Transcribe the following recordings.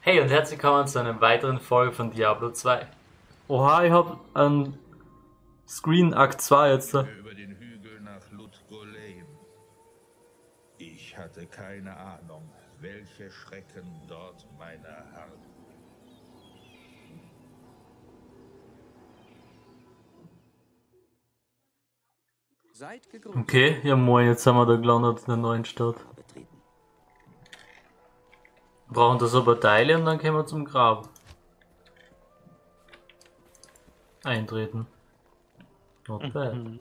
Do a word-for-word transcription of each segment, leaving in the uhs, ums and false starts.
Hey und herzlich willkommen zu einer weiteren Folge von Diablo zwei. Oha, ich hab einen Screen Akt zwei jetzt da. Über den Hügel nach Lut-Gholein. Ich hatte keine Ahnung, welche Schrecken dort meiner harren. Seid gegrüßt. Okay, ja moin, jetzt sind wir da gelandet in der neuen Stadt. Betreten. Wir brauchen da so ein paar Teile und dann können wir zum Grab. Eintreten. Not bad. Mhm.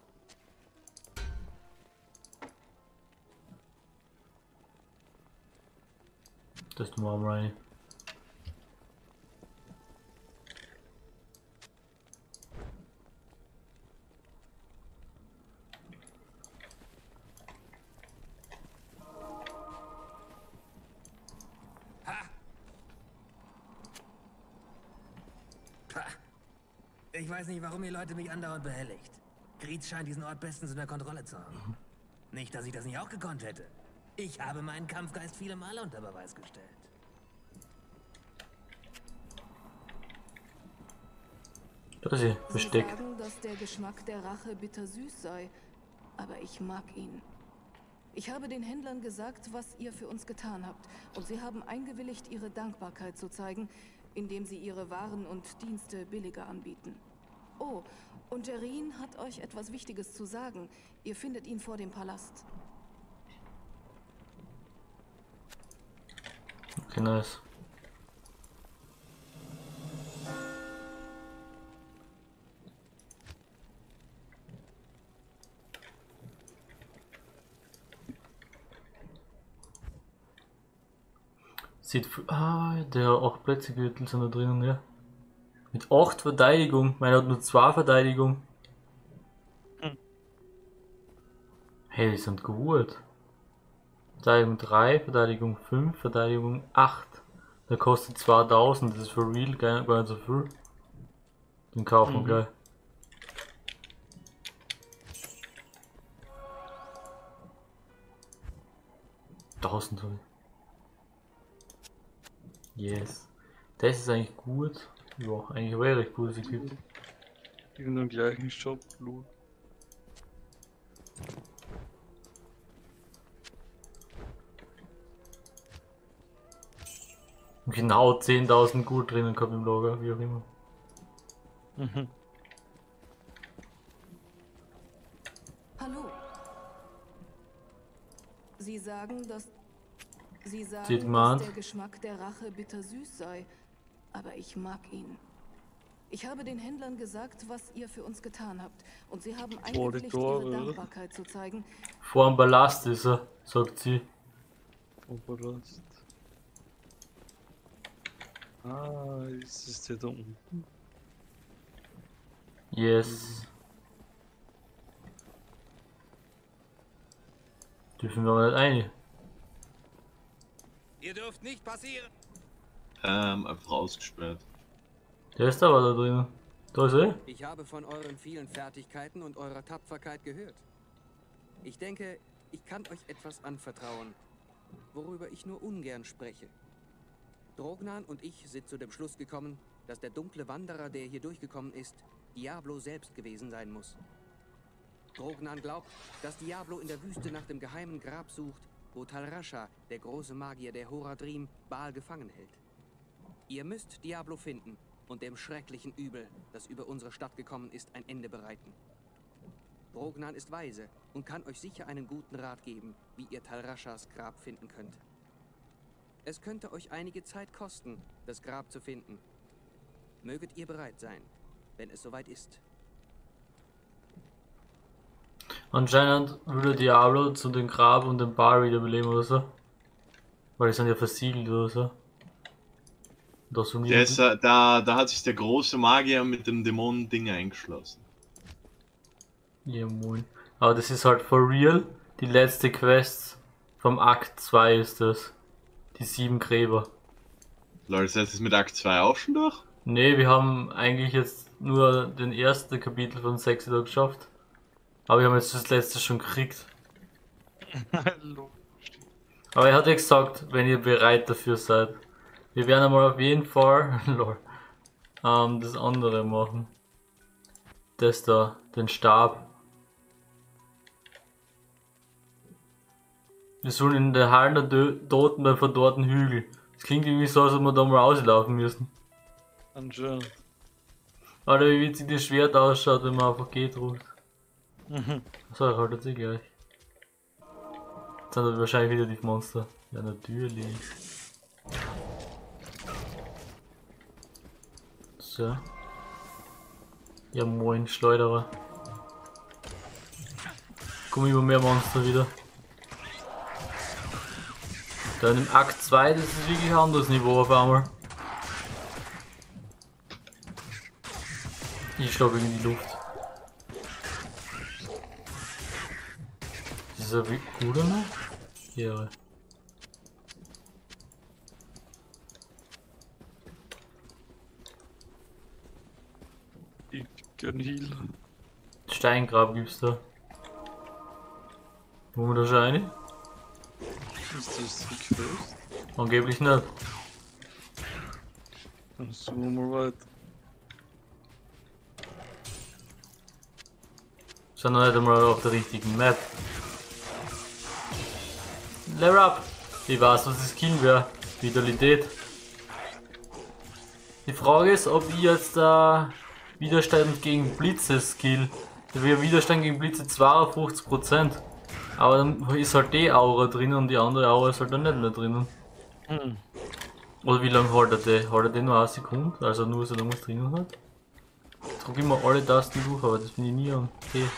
Das ist mal rein. Ich weiß nicht, warum ihr Leute mich andauernd behelligt. Griez scheint diesen Ort bestens unter Kontrolle zu haben. Nicht, dass ich das nicht auch gekonnt hätte. Ich habe meinen Kampfgeist viele Male unter Beweis gestellt. Da ist sie, Sie versteckt. sagen, dass der Geschmack der Rache bittersüß sei, aber ich mag ihn. Ich habe den Händlern gesagt, was ihr für uns getan habt, und sie haben eingewilligt, ihre Dankbarkeit zu zeigen, indem sie ihre Waren und Dienste billiger anbieten. Oh, und der Rien hat euch etwas Wichtiges zu sagen. Ihr findet ihn vor dem Palast. Okay, nice. Sieht f- ah, der acht Plätze Gürtel sind da drinnen, ja. Mit acht Verteidigung, meiner hat nur zwei Verteidigung. Hm. Hey, die sind gut. Verteidigung drei, Verteidigung fünf, Verteidigung acht. Der kostet zweitausend, das ist für real gar gar nicht so viel. Den kaufen wir Mhm. gleich. tausend. Yes. Das ist eigentlich gut. Ja, eigentlich wäre recht gut, was es gibt. In dem gleichen Shop, Blut. Genau zehntausend gut drinnen gehabt im Lager, wie auch immer. Mhm. Hallo. Sie sagen, dass... Sie Sie hat sagen, dass gemeint. der Geschmack der Rache bittersüß sei, aber ich mag ihn. Ich habe den Händlern gesagt, was ihr für uns getan habt, und sie haben eingewilligt, Tore. ihre Dankbarkeit zu zeigen. Vor dem Ballast ist er, sagt sie. Oberlast. Ah, ist es der da unten? Yes. Dürfen wir aber nicht rein. Ihr dürft nicht passieren. Ähm, einfach ausgesperrt. Der ist aber da drinnen. Da ist er. Ich habe von euren vielen Fertigkeiten und eurer Tapferkeit gehört. Ich denke, ich kann euch etwas anvertrauen, worüber ich nur ungern spreche. Drognan und ich sind zu dem Schluss gekommen, dass der dunkle Wanderer, der hier durchgekommen ist, Diablo selbst gewesen sein muss. Drognan glaubt, dass Diablo in der Wüste nach dem geheimen Grab sucht, wo Tal Rasha, der große Magier der Horadrim, Baal gefangen hält. Ihr müsst Diablo finden und dem schrecklichen Übel, das über unsere Stadt gekommen ist, ein Ende bereiten. Drognan ist weise und kann euch sicher einen guten Rat geben, wie ihr Tal Rashas Grab finden könnt. Es könnte euch einige Zeit kosten, das Grab zu finden. Möget ihr bereit sein, wenn es soweit ist. Anscheinend würde Diablo zu dem Grab und dem Bar wiederbeleben oder so. Weil die sind ja versiegelt oder so. Da so Der ist, äh, da, da hat sich der große Magier mit dem Dämonen-Ding eingeschlossen. Ja, moin. Aber das ist halt for real. Die letzte Quest vom Akt zwei ist das. Die sieben Gräber. Leute, das heißt, ist mit Akt zwei auch schon durch? Ne, wir haben eigentlich jetzt nur den ersten Kapitel von sechs da geschafft. Aber wir haben jetzt das letzte schon gekriegt. Hallo. Aber er hat ja gesagt, wenn ihr bereit dafür seid. Wir werden einmal auf jeden Fall lol, ähm, das andere machen. Das da, den Stab. Wir sollen in der Hallen der Tö- Toten beim verdorrten Hügel. Das klingt irgendwie so, als ob wir da mal auslaufen müssen. Anscheinend. Alter, wie witzig das Schwert ausschaut, wenn man einfach geht ruft. Mhm. So, ich halte sie gleich. Jetzt sind das wahrscheinlich wieder die Monster. Ja, natürlich. So. Ja, moin, Schleuderer. Kommen immer mehr Monster wieder. Dann im Akt zwei, das ist wirklich ein anderes Niveau auf einmal. Ich schlage in die Luft. Ist er wie gut oder noch? Ja. Ich kann Heal. Steingrab gibt's da. Wo wir da schon rein? Ist das Request? Angeblich nicht. Dann suchen wir mal weiter. Sind noch nicht einmal auf der richtigen Map. Level up! Ich weiß, was das Skill wäre. Vitalität. Die Frage ist, ob ich jetzt da äh, Widerstand gegen Blitze Skill. Da wäre Widerstand gegen Blitze zweiundfünfzig Prozent. Aber dann ist halt die Aura drin und die andere Aura ist halt dann nicht mehr drinnen. Hm. Oder wie lange hält er die? Hält er die nur eine Sekunde? Also nur so lange es drinnen hat? Ich drücke immer alle Tasten durch, aber das finde ich nie okay.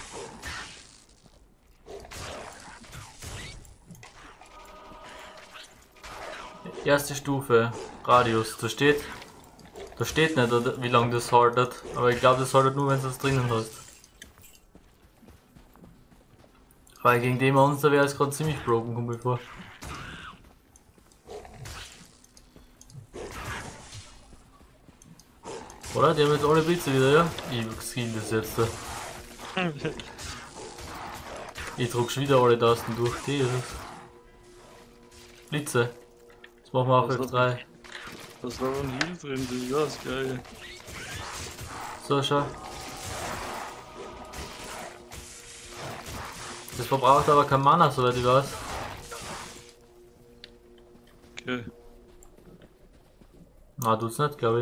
Erste Stufe, Radius, da steht, da steht nicht, oder, wie lange das haltet, aber ich glaube, das haltet nur, wenn du es drinnen hast. Weil gegen den Monster wäre es gerade ziemlich broken, kommt mir vor. Oder? Die haben jetzt alle Blitze wieder, ja? Ich skill das jetzt da. Ich drück schon wieder alle Tasten durch, die ist es. Blitze. Das machen wir auf F drei. Da ist noch ein Heal drin, das ist ja das Geile. So, schau. Das verbraucht aber kein Mana, soweit ich weiß. Okay. Na, tut's nicht, glaube ich.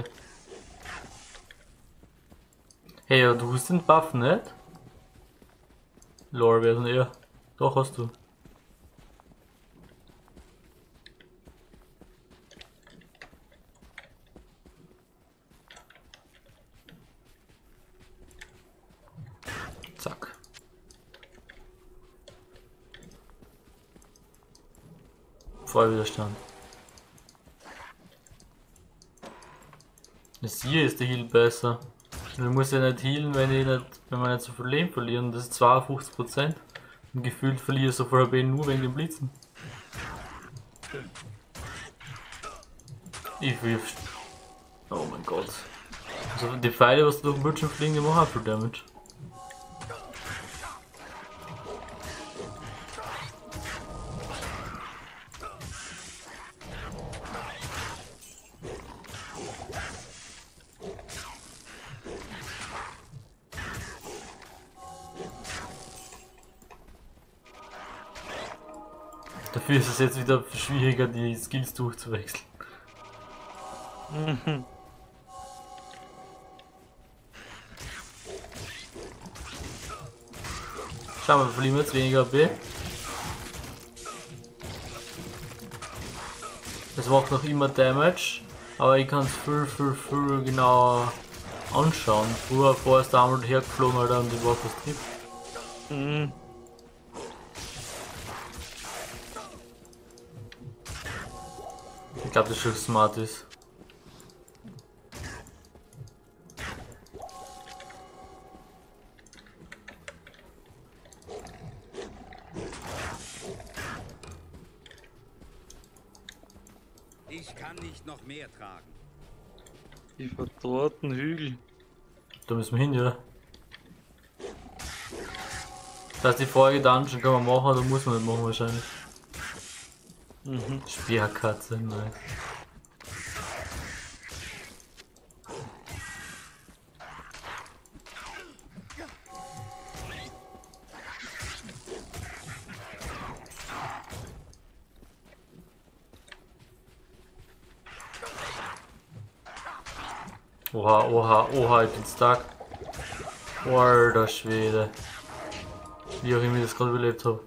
Hey, ja, du hast den Buff nicht? Lol, wer denn eher? Doch, hast du. Zack. Vollwiderstand. Das hier ist der Heal besser. Ich muss ja nicht healen, wenn ich nicht, wenn wir nicht so viel Leben verlieren. Das ist zweiundfünfzig Prozent. Und gefühlt verliere ich so viel H P nur wegen den Blitzen. Ich wirf. Oh mein Gott. Also die Pfeile, was durch den Bildschirm fliegen, die machen auch viel Damage. Dafür ist es jetzt wieder schwieriger, die Skills durchzuwechseln. Mhm. Schau mal, wir verlieren jetzt weniger H P. Es macht noch immer Damage, aber ich kann es viel, viel, viel genauer anschauen. Früher, vorher ist der einmal hergeflogen, Alter, und die war fast trifft. Mhm. Ich glaube, das schon smart ist. Ich kann nicht noch mehr tragen. Die verdorrten Hügel. Da müssen wir hin, ja. Das heißt, die Folge Dungeon kann man machen, oder muss man nicht machen wahrscheinlich. Mhm. Speerkatze, nice. Oha, oha, oha, ich bin stuck. Alter Schwede. Wie auch immer ich das gerade überlebt habe.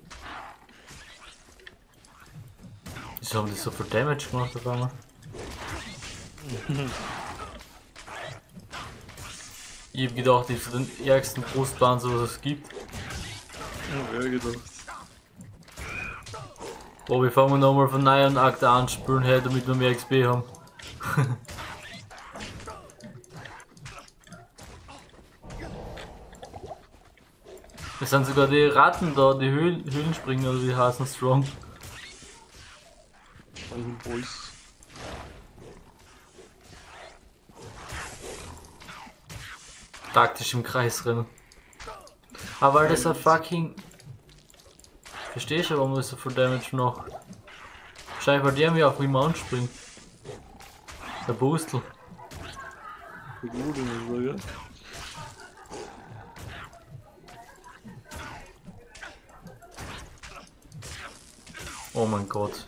Wieso haben die so viel Damage gemacht auf einmal? Ich hab gedacht, ich bin den ärgsten Brustpanzer, was es gibt. Ja, wer gedacht. Oh, wir fangen nochmal von neuen Akt an spielen, hey, damit wir mehr X P haben. Es sind sogar die Ratten da, die Höhlen, Höhlenspringer, oder die heißen Strong. Und Boys. Taktisch im Kreis rennen. Aber weil das ein fucking... Verstehst du, warum das so viel Damage macht? Wahrscheinlich, weil der mir auf ihm anspringt. Der Boostel. Der Gute, muss ich sagen. Oh mein Gott.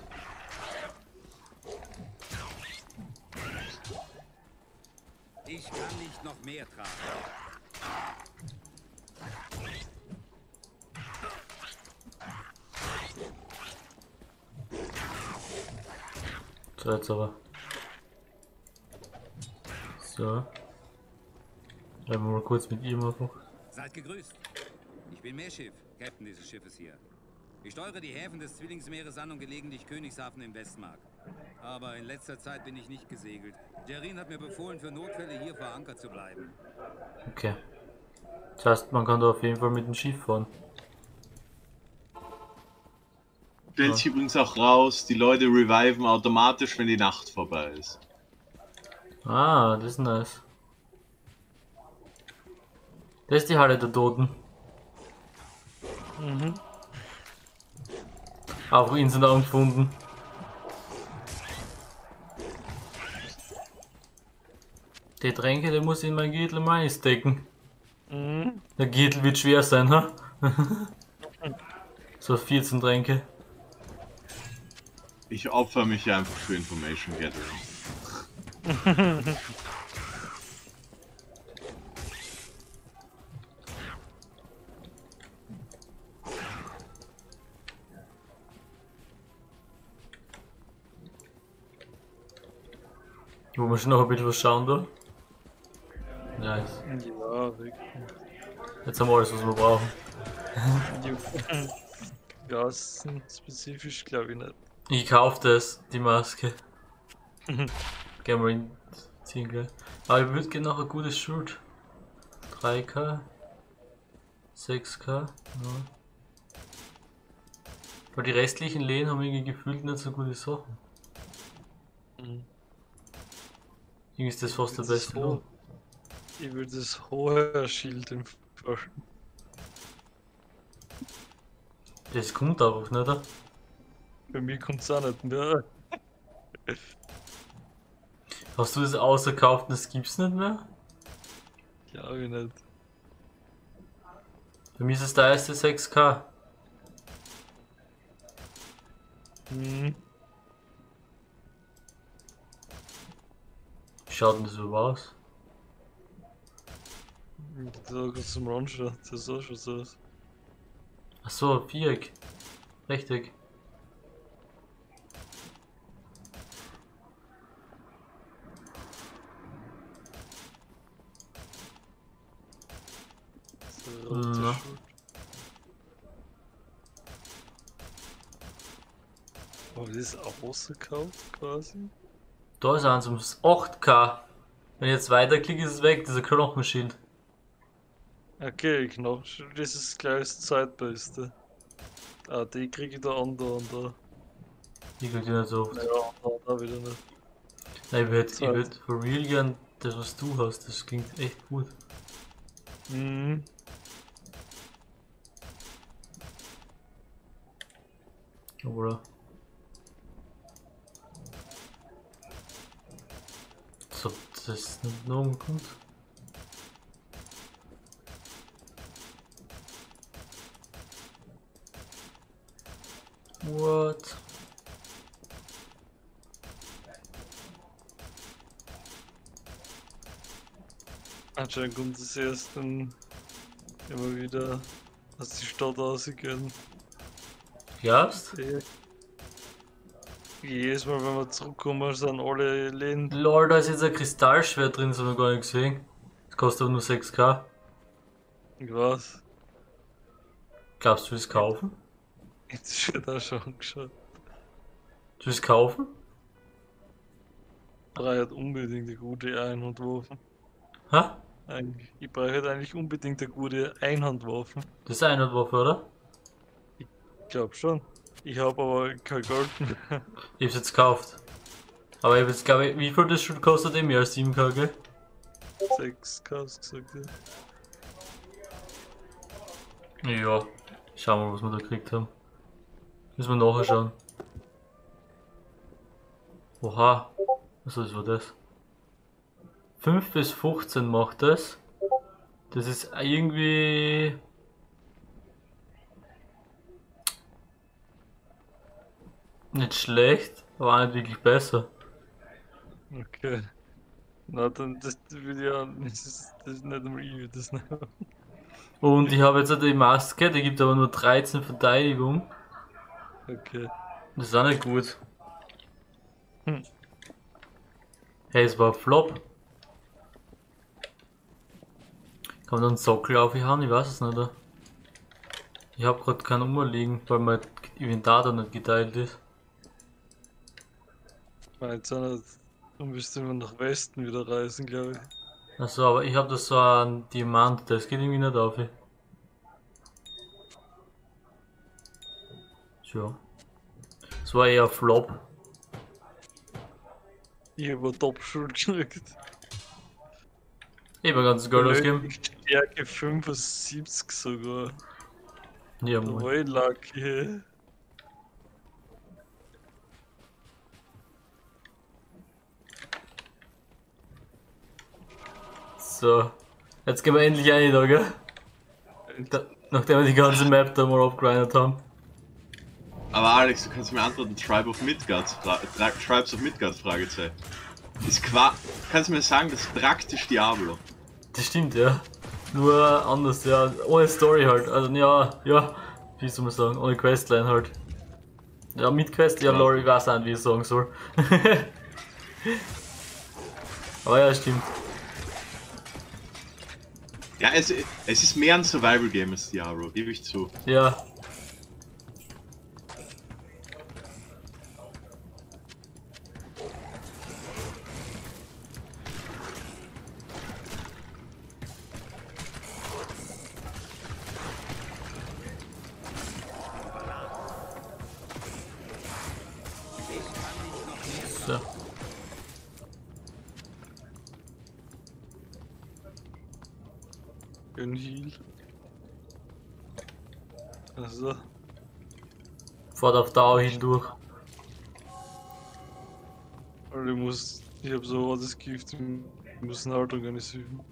Ich kann nicht noch mehr tragen. So, jetzt aber. So. Bleiben wir mal kurz mit ihm einfach. Seid gegrüßt. Ich bin Meerschiff, Captain dieses Schiffes hier. Ich steuere die Häfen des Zwillingsmeeres an und gelegentlich Königshafen im Westmark. Aber in letzter Zeit bin ich nicht gesegelt. Jerin hat mir befohlen, für Notfälle hier vor Anker zu bleiben. Okay. Das heißt, man kann da auf jeden Fall mit dem Schiff fahren. Stellt sich übrigens auch raus, die Leute reviven automatisch, wenn die Nacht vorbei ist. Ah, das ist nice. Das ist die Halle der Toten. Mhm. Auch instant angefunden. Die Tränke, die muss ich in mein Gürtel mal einstecken. Mhm. Der Gürtel wird schwer sein, ha? So vierzehn Tränke. Ich opfer mich einfach für Information Gathering. Wo wir schon noch ein bisschen was schauen da. Nice. Ja, weg. Jetzt haben wir alles, was wir brauchen. Gassen spezifisch glaube ich nicht. Ich kauf das, die Maske. Gehen wir in ziehen gleich. Aber ich würde gerne noch ein gutes Shirt. drei K. sechs K. Ja. Weil die restlichen Lehen haben irgendwie gefühlt nicht so gute Sachen. Mhm. Irgendwie ist das fast der Das beste Ho- Lohn. Ich würde das hohe Schild empfehlen. Das kommt einfach nicht, oder? Bei mir kommt es auch nicht mehr. Hast du das ausgekauft und das gibt's nicht mehr? Glaube ich nicht. Bei mir ist es der erste sechs K. Mhm. Wie schaut denn das so aus? Da kannst du zum Run schauen, das sah schon so aus. Achso, Viereck. Rechteck. So rote Na. Schild. Aber das ist auch ausgekauft quasi. Da ist eins ums acht K. Wenn ich jetzt weiterklicke, ist es weg, dieser Knochenschild. Okay, genau. Das ist gleich das zweitbeste. Ah, die kriege ich da an, da und da. Ich krieg die nicht so oft. Ja, da, da wieder nicht. Nein, ich würde ich Zweit. würd for real gern das, was du hast, das klingt echt gut. Mhm. Oder? So, das nicht noch kommt. What? Anscheinend kommt es erst dann immer wieder aus die Stadt rausgehen. Glaubst? Ja. Jedes Mal, wenn wir zurückkommen, sind alle Läden. Lol, da ist jetzt ein Kristallschwert drin, das haben wir gar nicht gesehen. Das kostet aber nur sechs K. Ich weiß. Glaubst du, willst es kaufen? Jetzt wird auch schon angeschaut. Du willst kaufen? Ich brauche halt unbedingt eine gute Einhandwaffe. Hä? Eigentlich. Ich brauche halt eigentlich unbedingt eine gute Einhandwaffe. Das ist eine Waffe, oder? Ich glaube schon. Ich habe aber kein Geld mehr. Ich hab's jetzt gekauft. Aber ich hab jetzt, glaube ich, wie viel das schon kostet? Eh mehr als sieben K, gell? sechs K hast du gesagt, ja. Ja. Schauen wir mal, was wir da gekriegt haben. Müssen wir nachher schauen. Oha. Was war das? fünf bis fünfzehn macht das. Das ist irgendwie... nicht schlecht, aber auch nicht wirklich besser. Okay. Na dann, das würde ja, das ist, das ist nicht einmal ich, würde das nicht. Und ich habe jetzt auch die Maske, die gibt aber nur dreizehn Verteidigung. Okay. Das ist auch nicht gut. Hm. Hey, es war ein Flop. Kann man da einen Sockel aufhauen? Ich weiß es nicht. Oder? Ich habe gerade keinen umliegen, weil mein Inventar da nicht geteilt ist. Jetzt müsste man nach Westen wieder reisen, glaube ich. Achso, aber ich habe da so einen Diamant, das geht irgendwie nicht auf. Tja. Das war eher ein Flop. Ich habe Top-Schuld gekriegt. Ich habe ganzes Geld ausgegeben. Stärke fünfundsiebzig sogar. Ja, Da moin. war ich lucky. So. Jetzt gehen wir endlich rein da, gell? Da, nachdem wir die ganze Map da mal abgrindet haben. Aber Alex, du kannst mir antworten, Tribe of Midgard, Fra Tra Tribes of Midgard, Fragezeichen. Ist qua kannst du mir sagen, das ist praktisch Diablo. Das stimmt, ja. Nur anders, ja. Ohne Story halt. Also, ja, ja. Wie soll man sagen? Ohne Questline halt. Ja, mit Quest, ja, Ja. lol, ich weiß auch nicht, wie ich sagen soll. Aber ja, stimmt. Ja, es, es ist mehr ein Survival-Game als Diablo, gebe ich zu. Ja. So. Ein Heal. Also, Fahrt auf Dauer hin durch. weil ich muss. Ich hab so hartes Gift, ich muss eine Haltung organisieren.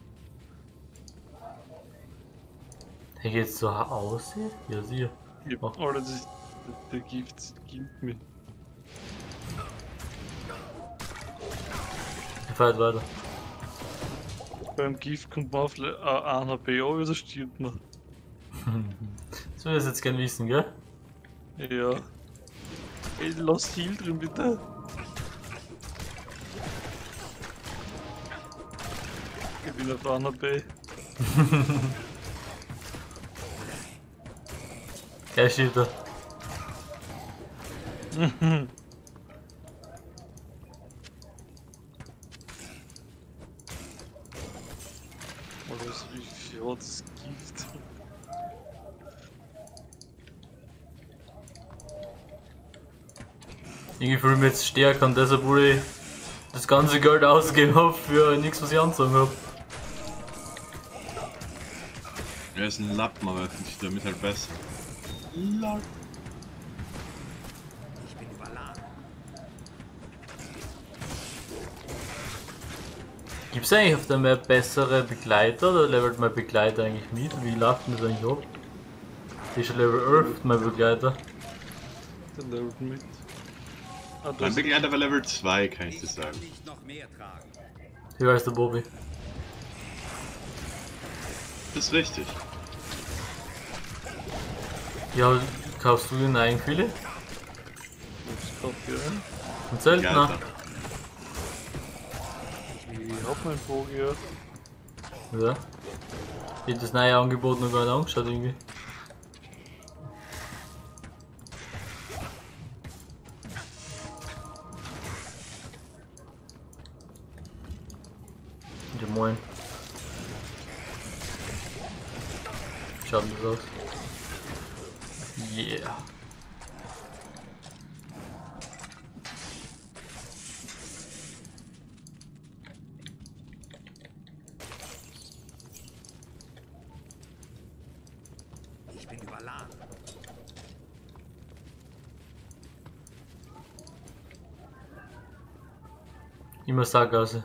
Hey, geht's so aus? Ja, sicher. Ich hab alles, das- der Gift gibt mir. Er fährt weiter. Beim Gift kommt man auf Le- äh, ein H P an, oder stirbt man. Das will ich jetzt gerne wissen, gell? Ja. Ey, lass Heal drin, bitte. Ich bin auf ein H P. Er steht da. Oder ist wie viel hat das Gift? Irgendwie fühle ich mich jetzt stärker und deshalb wurde ich das ganze Geld ausgegeben hab für nichts, was ich anzogen hab. Er ist ein Lappen, aber finde ich damit halt besser. Lappen. Ich bin überladen. Gibt's eigentlich auf der Map bessere Begleiter oder levelt mein Begleiter eigentlich mit? Wie läuft denn das eigentlich ab? Das ist schon Level elf, mein Begleiter. Der levelt mit. Ah, Mein das Begleiter war Level zwei, kann ich dir Ich kann sagen. nicht noch mehr tragen. Wie heißt der Bobby? Das ist richtig. Ja, kaufst du den Eigenquille? Was kauft ihr ein? Ein Zeltner? Alter. Ich hab meinen Bogen ja. Ja. Ich hab das neue Angebot noch gar nicht angeschaut irgendwie. Ja moin. Schaut das aus. Yeah. Ich bin überladen. Immer Sackgasse.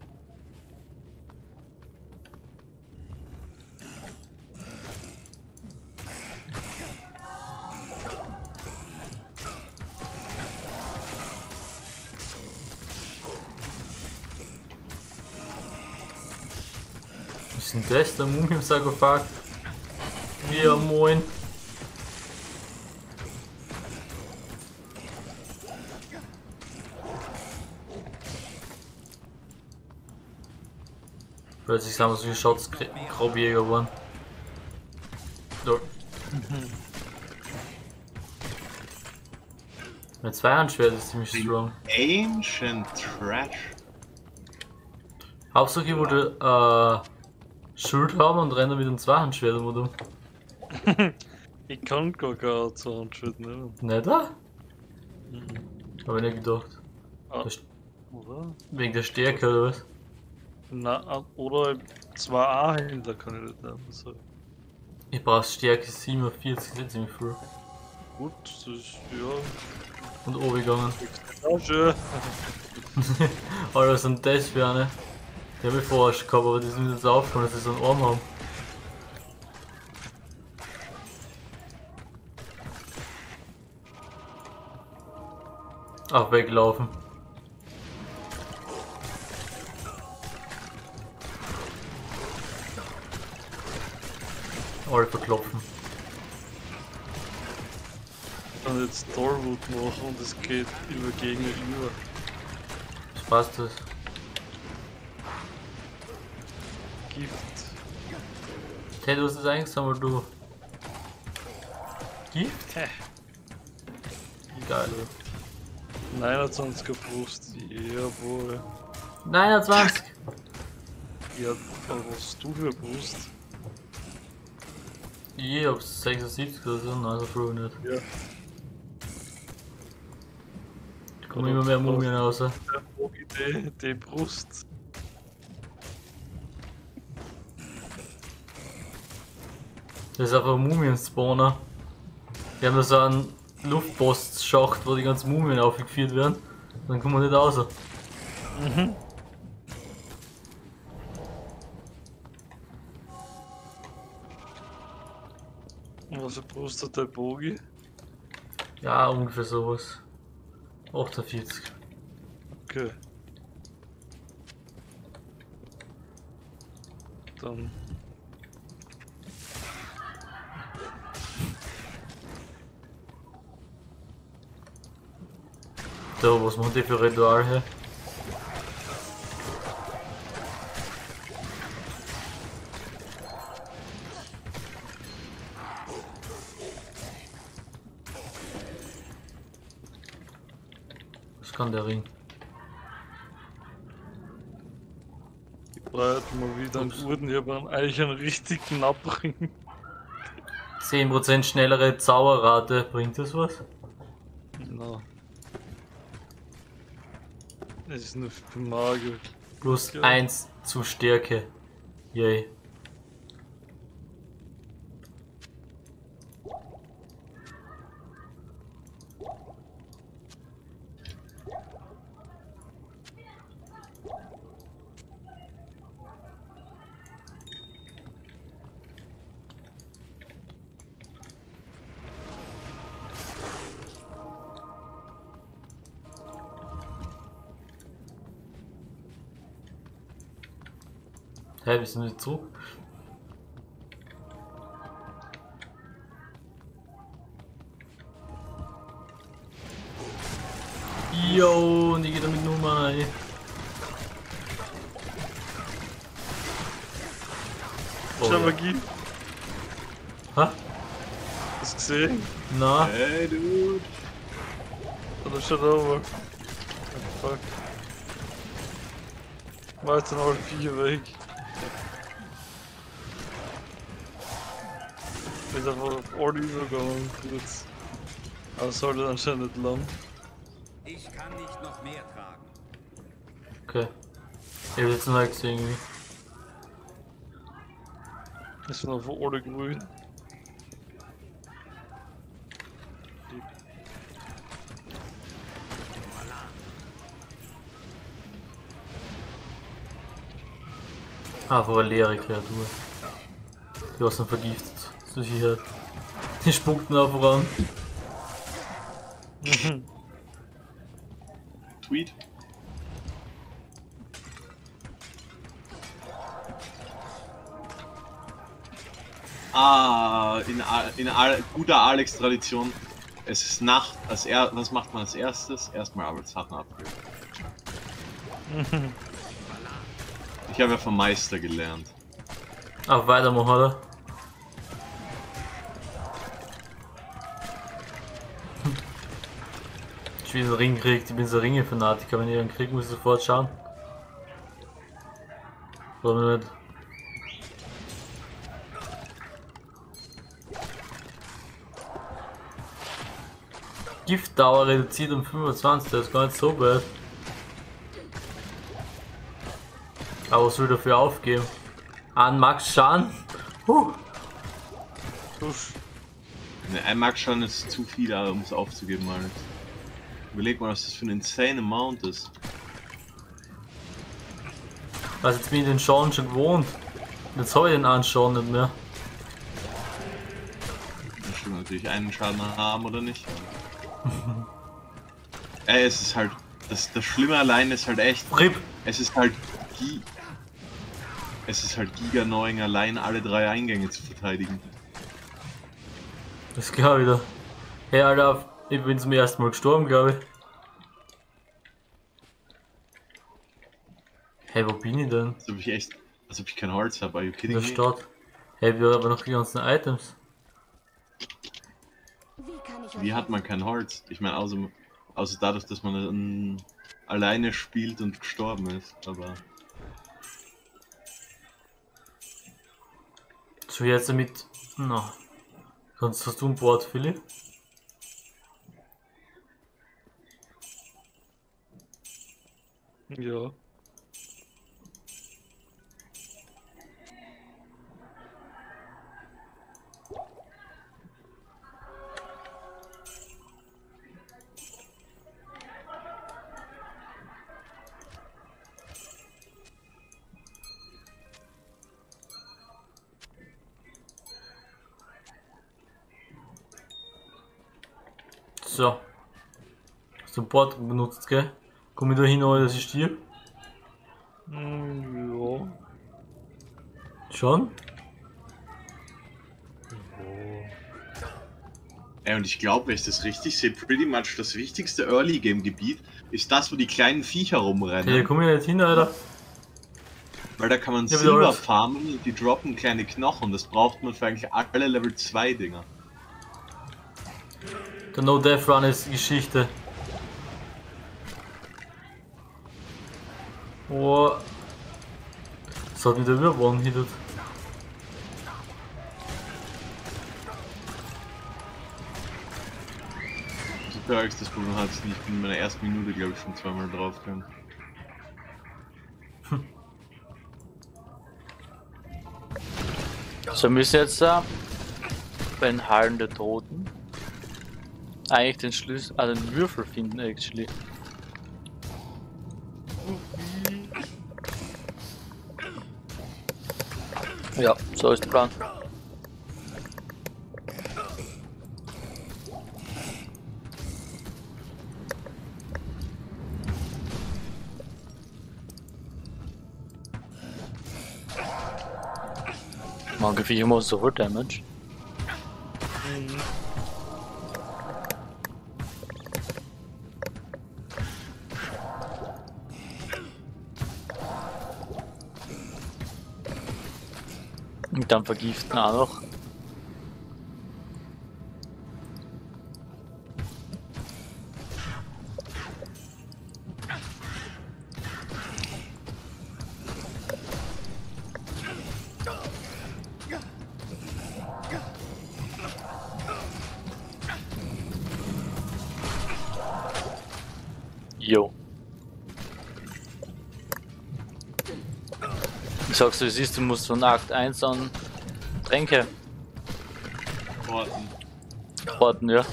Was ist denn das? Der Mumie im Sarkophag? Ja, moin. Plötzlich sind wir so Schatzgrabjäger geworden. Dort. Mein Zweihandschwert ist ziemlich strong. Ancient Trash. Hauptsache ich wollte äh, Schild haben und renne mit einem Zweihandschwert um. Oder? Ich kann gar kein Zahnschwert nehmen. Nicht da? Hab ich nicht gedacht. Ah, Das- oder? Wegen der Stärke oder was? Na, oder zwei A-Händler kann ich nicht nehmen. So. Ich brauch Stärke siebenundvierzig, das ist ziemlich viel. Gut, das ist ja. Und oben gegangen. Ja, schön. Alter, was sind das für eine? Die hab ich vorher schon gehabt, aber die sind jetzt aufgefallen, dass sie so einen Arm haben. Ach, weglaufen. Alle verklopfen. Ich kann jetzt Torwood machen und es geht über Gegner über. Was passt das? Gift. Hey, du hast das eingesammelt, du. Gift? Hä? Geil. neunundzwanziger Brust, jawohl. neunundzwanzig! Ja, aber was hast du für eine Brust? Ich hab sechsundsiebzig oder so, nein, so früh nicht. Ja. Da kommen immer mehr Mumien raus. Die, die Brust. Das ist einfach ein Mumien-Spawner. Die haben da so einen Luftpostschacht, wo die ganzen Mumien aufgeführt werden. Dann kommen wir nicht raus. Mhm. Und was für Brust hat der Bogi? Ja, ungefähr sowas. achtundvierzig. Okay. Dann. So, was machen die für Ritual hier? Was kann der Ring? Ich brauche mal wieder einen Ups. guten, ich habe einen, eigentlich einen richtig knappen. zehn Prozent schnellere Zauberrate, bringt das was? Na. Es ist nur für Magier. Plus Ja. eins zu Stärke. Yay. Hä, wir sind nicht zurück. Yo, und ich geh da mit Nummer rein. Oh, Schau ja. Magie. Ha? Hast du gesehen? Na, Hey, dude. Oder schon over? Oh, fuck. War jetzt dann alle vier weg. Ich bin einfach auf Ort übergegangen. Jetzt. Aber es sollte anscheinend nicht lang. Ich kann nicht noch mehr tragen. okay. Ich hab jetzt noch nicht gesehen irgendwie. Ich bin auf Ort gewöhnt. Einfach eine leere Kreatur. Die was dann vergiftet. Zur Sicherheit. Die spuckten einfach an. Tweet. Ah, in, A- in A- guter Alex-Tradition. Es ist Nacht. Als er was macht man als erstes? Erstmal Arbeitssachen abgeben. Ich habe ja vom Meister gelernt. Auch weitermachen, oder? Hm. Ich will einen Ring kriegt, ich bin so Ringe-Fanatiker, wenn ich einen krieg, muss ich sofort schauen. Oder nicht? Giftdauer reduziert um fünfundzwanzig, das ist gar nicht so bad. Aber was will dafür aufgeben? An Max Schaden? Huh. Uff. Ne, ein Max schon ist zu viel, um es aufzugeben, Alex. Überleg mal, was das für ein insane Amount ist. Also jetzt bin ich den Schaden schon gewohnt. Jetzt habe ich den einen Schaden nicht mehr. Da stimmt natürlich einen Schaden haben oder nicht. Ey, es ist halt. Das, das Schlimme allein ist halt echt. Rip! Es ist halt. Gi es ist halt giga annoying, allein alle drei Eingänge zu verteidigen. Das ist klar wieder. Hey Alter, ich bin zum ersten Mal gestorben, glaube ich. Hey, wo bin ich denn? Als ob ich echt. Als ob ich kein Holz habe, are you In kidding der me? Stadt. Hey, wir haben aber noch die ganzen Items. Wie hat man kein Holz? Ich meine, außer, außer dadurch, dass man ähm, alleine spielt und gestorben ist, aber. So jetzt damit. Na. Sonst hast du ein Board, Philipp? Ja. So. Hast du ein Board benutzt, gell? Komm ich da hin, ohne dass ich stirb? Mm, ja. Schon? Ey, und ich glaube, wenn ich das richtig sehe, pretty much das wichtigste Early-Game-Gebiet ist das, wo die kleinen Viecher rumrennen. Hey, komm ich nicht hin, Alter. Weil da kann man Ja, Silber wieder- farmen und die droppen kleine Knochen. Das braucht man für eigentlich alle Level zwei Dinger. Der No Death Run ist Geschichte. Oh. Das hat wieder über one-hitted. Super Alex, das Problem hat es nicht. Ich bin in meiner ersten Minute, glaube ich, schon zweimal draufgegangen. So, wir müssen jetzt da bei den Hallen der Toten eigentlich den Schlüssel, also den Würfel finden, actually. Ja, so ist der Plan. Manche Viecher machen sofort Damage. Und dann vergiften auch noch. Jo. Ich sag's dir, siehst du, musst von Akt eins an Tränke Warten. warten, ja.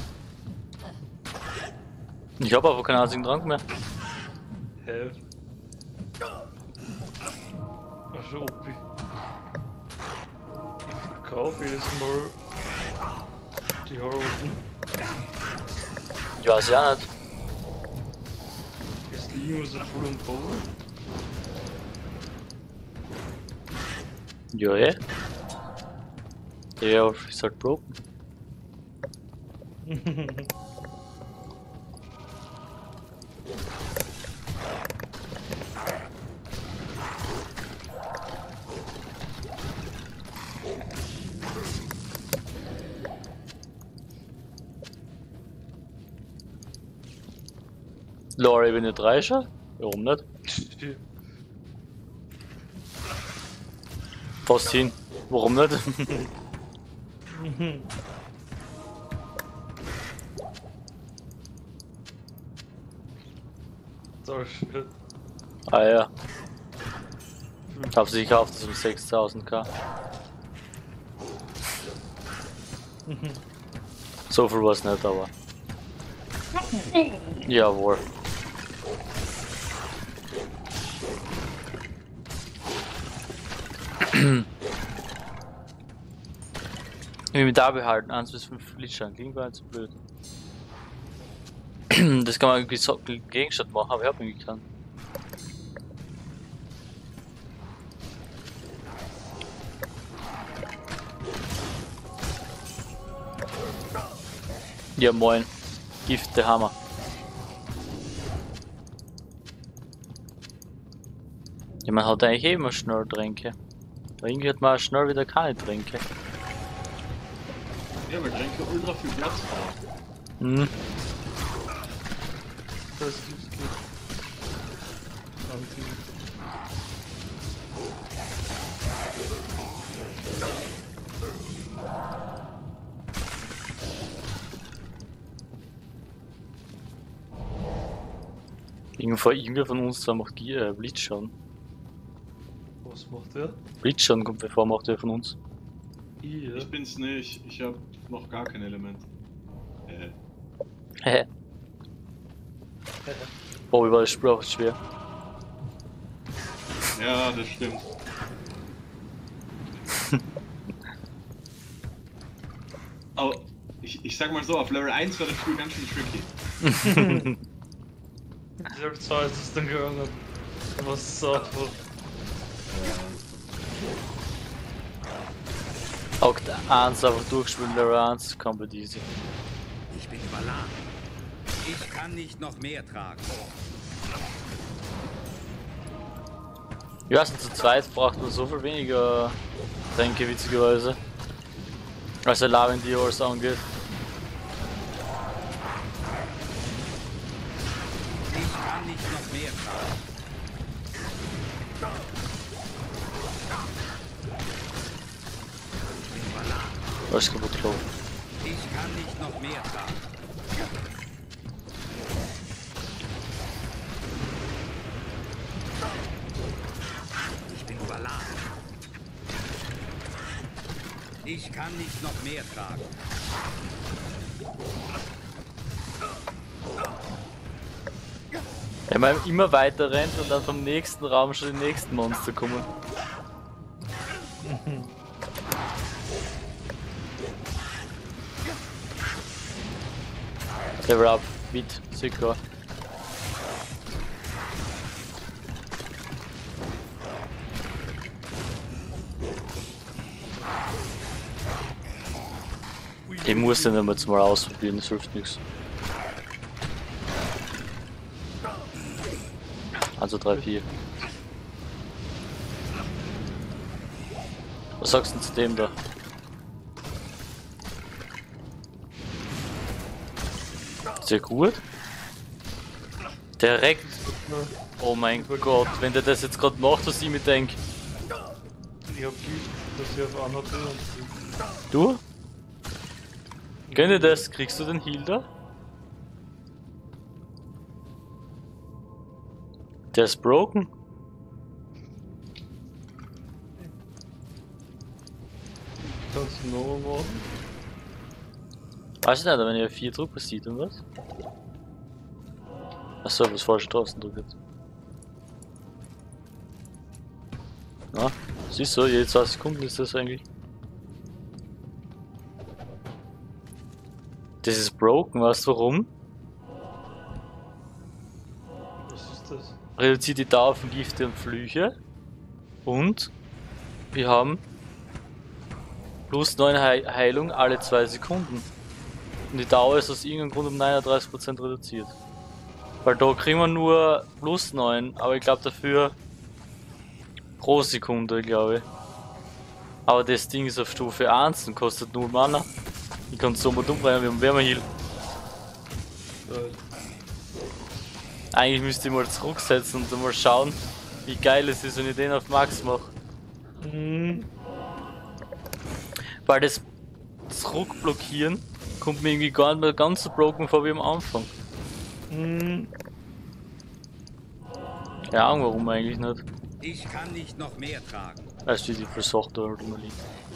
Ich hab aber keinen einzigen Trank mehr. Hä? Ach so, Opi. Ich verkaufe jedes Mal die halben. Ich weiß ja nicht. Jetzt liegen wir so voll am Boden. Ja, eh. Der ist halt broken. Lore, wenn ihr drei schaut? Warum nicht? Fast hin. Warum nicht? So shit. Ah ja. Ich hab sie gekauft, das um sechstausend K. So viel war's nicht, aber. Jawohl. Inventar behalten, eins bis fünf Lichtschein, klingt gar nicht so blöd. Das kann man irgendwie so Gegenstand machen, aber ich hab irgendwie keinen. Ja moin, Gift der Hammer. Ja, man hat eigentlich eh immer schnell Tränke. Aber irgendwie hat man auch schnell wieder keine Tränke. Ja, weil Tränke ultra viel Platz brauchen. Mhm. Das ist gut. Anti. Irgendwo, irgendwer von uns zwar macht Gier, äh, Blitzschaden. Was macht der? Blitzschaden kommt bevor macht der von uns. Ich, ja. Ich bin's nicht, ich hab noch gar kein Element. Äh. Hehe. Oh, wie war das Spiel auch schwer. Ja, das stimmt. Aber ich, ich sag mal so, auf Level eins war das Spiel ganz schön tricky. Level zwei ist es dann gegangen. Was so einfach. Akt eins einfach durchspielen, Level eins, komplett easy. Ich bin überladen. Ich kann nicht noch mehr tragen. Ja, also zu zweit braucht man so viel weniger Tränke, witzigerweise. Als der Lavin die alles angeht. Ich kann nicht noch mehr tragen. Was ist kaputt gelaufen? Ich kann nicht noch mehr tragen. Ich bin überladen. Ich kann nicht noch mehr tragen. Wenn man immer weiter rennt und dann vom nächsten Raum schon die nächsten Monster kommen. Level up, mit, sicher. Ich muss den jetzt mal ausprobieren, das hilft nichts. Also drei, vier. Was sagst du denn zu dem da? Sehr gut. Direkt. Oh mein Gott, wenn der das jetzt gerade macht, was ich mir denke. Ich hab Gift, dass ich auf einer bin. Du? Gönn dir das, kriegst du den Heal da? Der ist broken. Kannst du noch machen? Weiß ich nicht, wenn ihr vier drückt, was sieht und was? Achso, was falsch draußen drückt. Na, siehst du, jede zwei Sekunden ist das eigentlich. Das ist broken, weißt du warum? Was ist das? Reduziert die Dauer von Gifte und Flüche. Und wir haben plus neun He Heilung alle zwei Sekunden. Und die Dauer ist aus irgendeinem Grund um neununddreißig Prozent reduziert. Weil da kriegen wir nur plus neun, aber ich glaube dafür pro Sekunde, glaube ich. Aber das Ding ist auf Stufe eins und kostet null Mana. Ich kann es so mal umbringen, wir haben Wärmeheal. Eigentlich müsste ich mal zurücksetzen und mal schauen, wie geil es ist, wenn ich den auf Max mache. Mhm. Weil das Zurückblockieren kommt mir irgendwie gar nicht mehr ganz so broken vor wie am Anfang. Mhm. Keine Ahnung warum eigentlich nicht. Ich kann nicht noch mehr tragen. Weißt du, wie viel Sachen da halt immer liegt.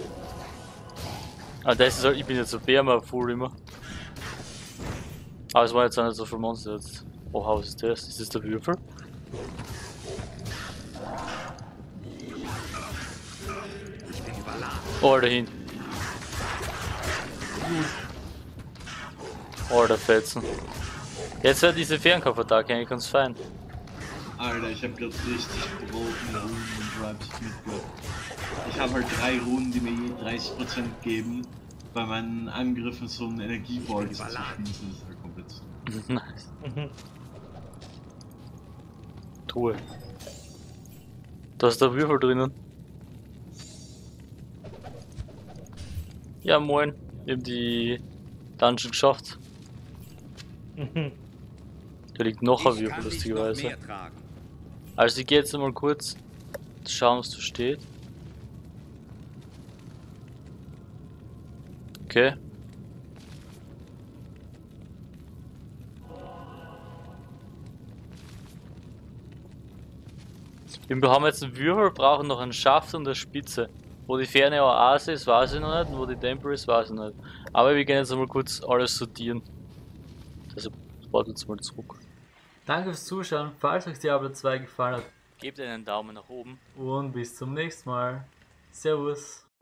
Ah, das ist halt, ich bin jetzt so Bärmer full immer. Aber es war jetzt auch nicht so viel Monster jetzt. Oh, was ist das? Ist das der Würfel? Oh, da hin. Oh, der Fetzen. Jetzt wird diese Fernkampfattacke eigentlich ganz fein. Alter, ich hab grad richtig gebrochene Runen und Tribes mitgehört. Ich habe halt drei Runen, die mir je dreißig Prozent geben, bei meinen Angriffen so einen Energieball zu schießen. Das ist halt komplett. Nice. Mhm. Toll. Da ist der Würfel drinnen. Ja, moin. Wir haben die Dungeon geschafft. Mhm. Da liegt noch ein Ich Würfel, kann nicht noch lustigerweise. mehr tragen. Also ich gehe jetzt mal kurz schauen, was da steht. Okay. Wir haben jetzt einen Würfel, brauchen noch einen Schaft und eine Spitze. Wo die ferne Oase ist, weiß ich noch nicht, und wo die Tempel ist, weiß ich nicht. Aber wir gehen jetzt mal kurz alles sortieren. Deshalb warte jetzt mal zurück. Danke fürs Zuschauen, falls euch Diablo zwei gefallen hat, gebt einen Daumen nach oben. Und bis zum nächsten Mal. Servus.